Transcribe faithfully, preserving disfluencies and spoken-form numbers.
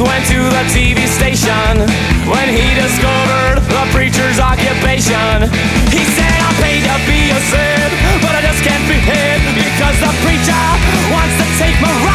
went to the T V station when he discovered the preacher's occupation. He said, I'm paid to be a Sid, but I just can't be hid because the preacher wants to take my right.